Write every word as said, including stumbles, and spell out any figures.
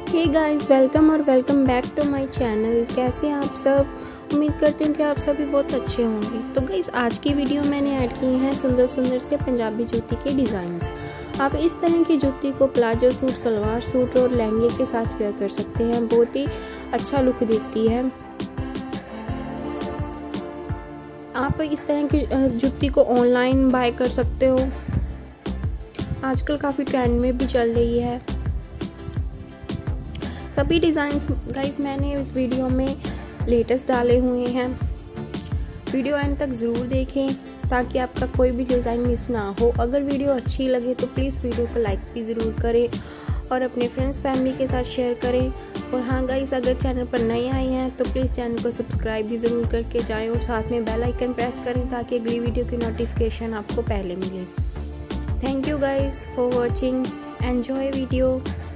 हे guys, welcome और welcome back to my channel. कैसे हैं आप सब? उम्मीद करती हूँ कि आप सभी बहुत अच्छे होंगे। तो गाइस, आज की वीडियो मैंने ऐड की हैं सुंदर सुंदर से पंजाबी जूती के डिज़ाइंस। आप इस तरह की जूती को प्लाजो सूट, सलवार सूट और लहंगे के साथ वेयर कर सकते हैं। बहुत ही अच्छा लुक देती है। आप इस तरह की जूती को ऑनलाइन बाय कर सकते हो। आजकल काफ़ी ट्रेंड में भी चल रही है। सभी डिज़ाइंस गाइस मैंने इस वीडियो में लेटेस्ट डाले हुए हैं। वीडियो एंड तक ज़रूर देखें ताकि आपका कोई भी डिज़ाइन मिस ना हो। अगर वीडियो अच्छी लगे तो प्लीज़ वीडियो को लाइक भी ज़रूर करें और अपने फ्रेंड्स फैमिली के साथ शेयर करें। और हाँ गाइस, अगर चैनल पर नए आए हैं तो प्लीज़ चैनल को सब्सक्राइब भी ज़रूर करके जाएं और साथ में बेल आइकन प्रेस करें ताकि अगली वीडियो की नोटिफिकेशन आपको पहले मिले। Thank you guys for watching. Enjoy video.